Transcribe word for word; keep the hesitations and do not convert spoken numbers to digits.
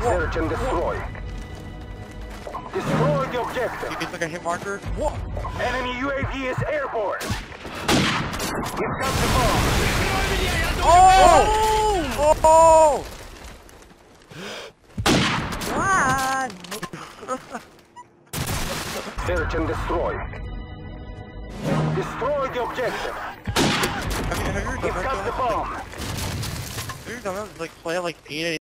Search and destroy. Destroy the objective. It's like a hit marker. Enemy U A V is airborne. Here comes the bomb. Oh! Oh! Run! Search and destroy. Destroy the objective. I mean, have you ever Here done comes the that? bomb. Have you ever done that? Like, play like eight